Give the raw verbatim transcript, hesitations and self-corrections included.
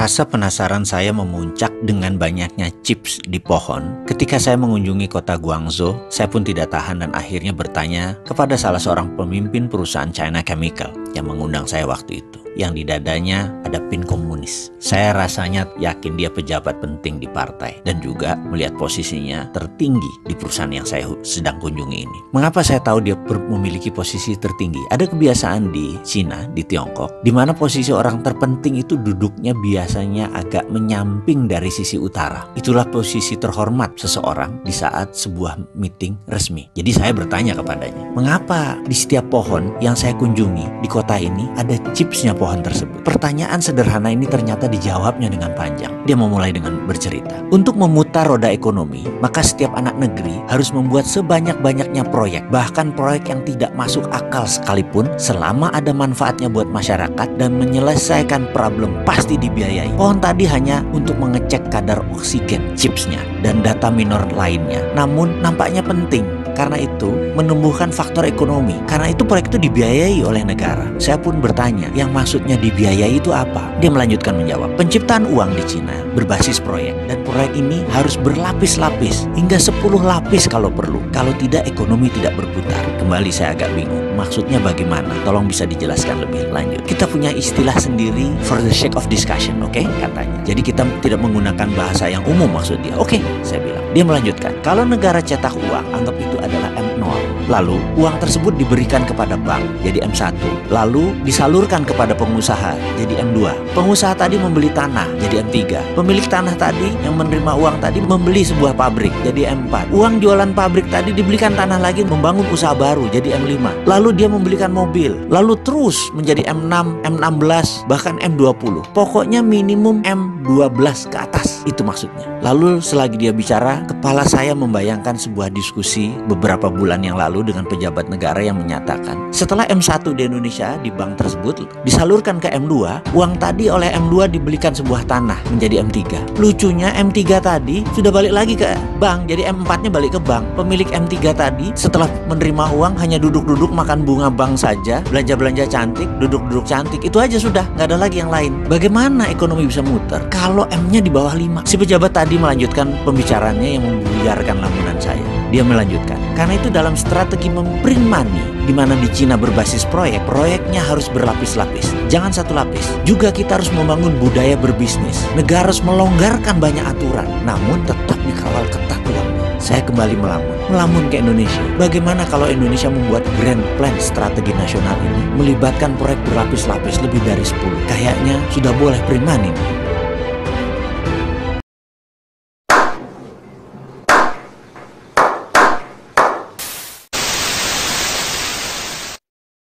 Rasa penasaran saya memuncak dengan banyaknya chips di pohon. Ketika saya mengunjungi kota Guangzhou, saya pun tidak tahan dan akhirnya bertanya kepada salah seorang pemimpin perusahaan China Chemical yang mengundang saya waktu itu, yang di dadanya ada pin komunis. Saya rasanya yakin dia pejabat penting di partai dan juga melihat posisinya tertinggi di perusahaan yang saya sedang kunjungi ini. Mengapa saya tahu dia memiliki posisi tertinggi? Ada kebiasaan di Cina, di Tiongkok, di mana posisi orang terpenting itu duduknya biasanya agak menyamping dari sisi utara. Itulah posisi terhormat seseorang di saat sebuah meeting resmi. Jadi saya bertanya kepadanya, mengapa di setiap pohon yang saya kunjungi di kota ini ada chipsnya pohon tersebut? Pertanyaan sederhana ini ternyata dijawabnya dengan panjang. Dia memulai dengan bercerita, untuk memutar roda ekonomi, maka setiap anak negeri harus membuat sebanyak-banyaknya proyek, bahkan proyek yang tidak masuk akal sekalipun, selama ada manfaatnya buat masyarakat dan menyelesaikan problem pasti dibiayai. Pohon tadi hanya untuk mengecek kadar oksigen chipsnya dan data minor lainnya, namun nampaknya penting. Karena itu menumbuhkan faktor ekonomi. Karena itu proyek itu dibiayai oleh negara. Saya pun bertanya, yang maksudnya dibiayai itu apa? Dia melanjutkan menjawab, penciptaan uang di Cina berbasis proyek. Dan proyek ini harus berlapis-lapis, hingga sepuluh lapis kalau perlu. Kalau tidak, ekonomi tidak berputar. Kembali saya agak bingung. Maksudnya bagaimana? Tolong bisa dijelaskan lebih lanjut. Kita punya istilah sendiri for the sake of discussion, oke? Okay? Katanya. Jadi kita tidak menggunakan bahasa yang umum maksud dia. Oke, okay, saya bilang. Dia melanjutkan, kalau negara cetak uang, anggap itu adalah M nol. Lalu uang tersebut diberikan kepada bank, jadi M satu. Lalu disalurkan kepada pengusaha, jadi M dua. Pengusaha tadi membeli tanah, jadi M tiga. Pemilik tanah tadi yang menerima uang tadi membeli sebuah pabrik, jadi M empat. Uang jualan pabrik tadi dibelikan tanah lagi membangun usaha baru, jadi M lima. Lalu dia membelikan mobil, lalu terus menjadi M enam, M enam belas, bahkan M dua puluh. Pokoknya minimum M dua belas ke atas, itu maksudnya. Lalu selagi dia bicara, kepala saya membayangkan sebuah diskusi beberapa bulan yang lalu dengan pejabat negara yang menyatakan, setelah M satu di Indonesia di bank tersebut disalurkan ke M dua, uang tadi oleh M dua dibelikan sebuah tanah menjadi M tiga. Lucunya M tiga tadi sudah balik lagi ke bank, jadi M empat-nya balik ke bank. Pemilik M tiga tadi setelah menerima uang hanya duduk-duduk makan bunga bank saja, belanja-belanja cantik, duduk-duduk cantik, itu aja sudah, nggak ada lagi yang lain. Bagaimana ekonomi bisa muter kalau M-nya di bawah lima? Si pejabat tadi melanjutkan pembicaraannya yang membuyarkan lamunan saya. Dia melanjutkan, karena itu dalam strategi memprint money, di mana di Cina berbasis proyek, proyeknya harus berlapis-lapis, jangan satu lapis. Juga kita harus membangun budaya berbisnis. Negara harus melonggarkan banyak aturan, namun tetap dikawal ketat uangnya. Saya kembali melamun, melamun ke Indonesia. Bagaimana kalau Indonesia membuat grand plan strategi nasional ini melibatkan proyek berlapis-lapis lebih dari sepuluh? Kayaknya sudah boleh print money.